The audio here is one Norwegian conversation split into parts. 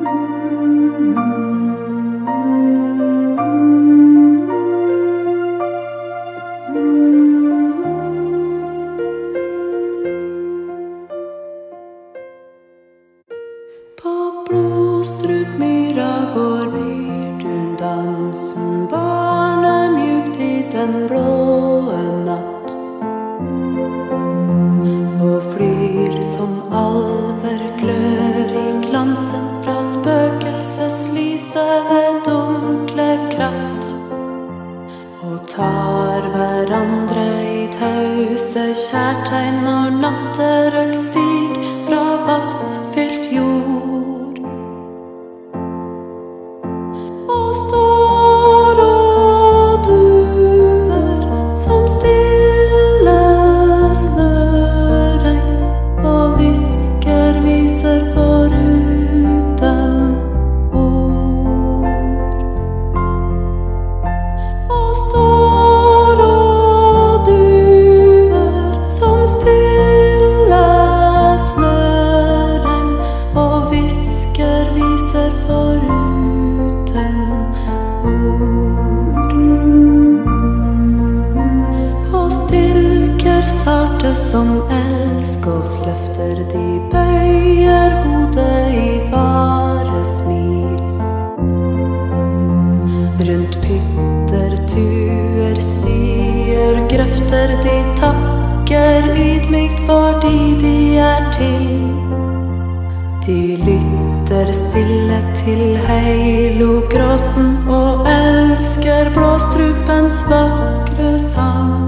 På Blodstrupmyra går myrdundansen barnemjukt i den blåe natt, og flyr som alver glør i glansen fra spøkelseslyset ved dunkle kratt, og tar hverandre i tause kjærtegn når natterøk stig fra vassfylt jord. Og står og duver som stille snøregn, og hvisker viser foruten ord. Og står og duver som stille snøregn, og hvisker viser foruten ord. På stilker sarte som elskås løfter de bøyer hodet i varesmil. Rundt pytter, tuer, stier, grøfter de takker ydmykt fordi de er til. De lytter stille til heilogråten og elsker blåstrupens vakre sang.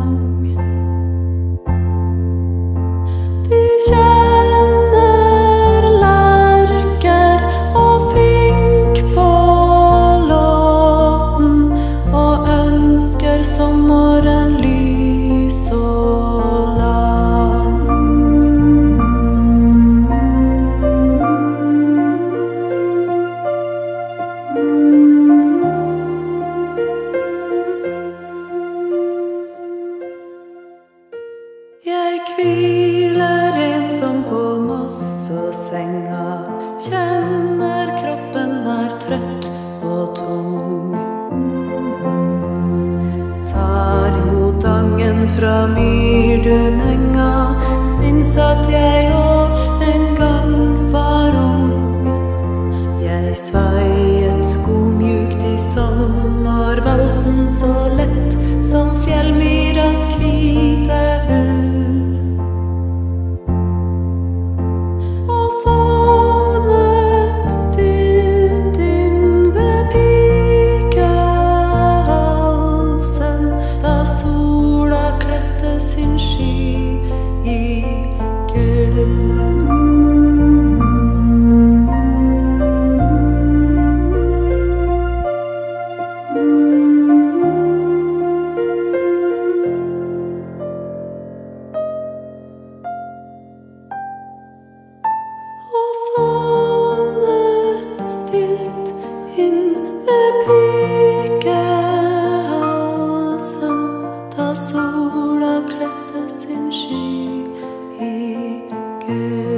De kjenner lerker og fink på låten, og ønsker sommeren lys og lang. Jeg hviler ensom på mossesenga, kjenner kroppen er trøtt og tung. Tar imot angen fra myrdunenga, minns at jeg også en gang var ung. Jeg svaiet skomjukt i sommervalsen, så lett som fjellmyras hvite ull. Og sovnet stilt inn ved pikehalsen, da sola kledde sin sky i gull. Og sovnet stilt inn ved pikehalsen, da sola kledde sin sky i gull.